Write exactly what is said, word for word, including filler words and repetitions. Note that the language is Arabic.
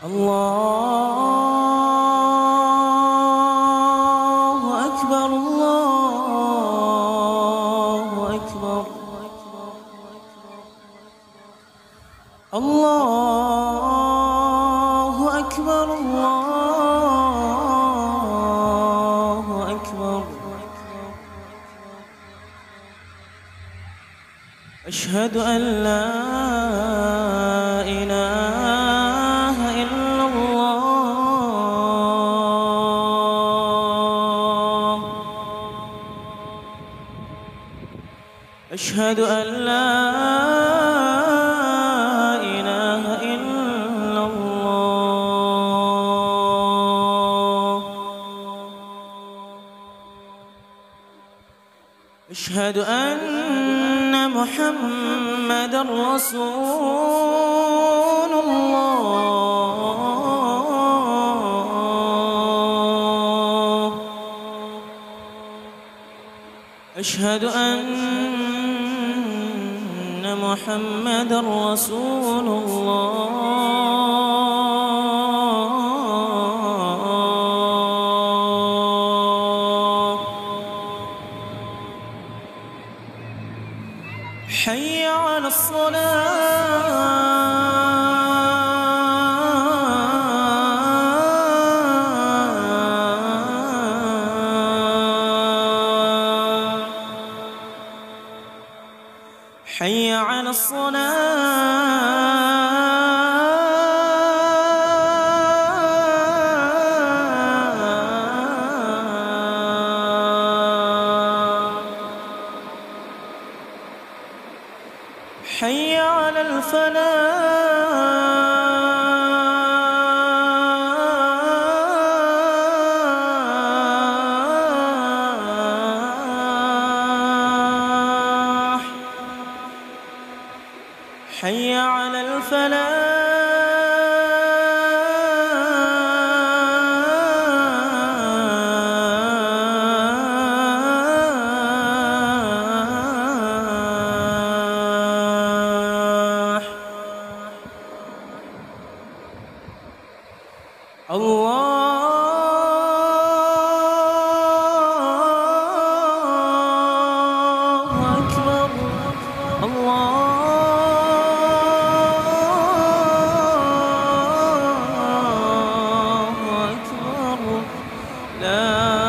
الله أكبر الله أكبر الله أكبر الله أكبر. أشهد أن لا إله إلا الله. أشهد أن لا إله إلا الله. أشهد أن محمدًا رسول الله. أشهد أن محمدًا رسول الله. حي على الصلاة. حي على الصلاة. حي على الفلاح. حي على الفلاح. الله أكبر الله أكبر. لا